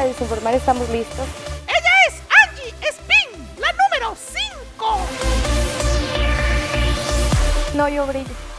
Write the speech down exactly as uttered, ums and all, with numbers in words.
para desinformar estamos listos. Ella es Angie Spin, la número cinco. No, yo brillo.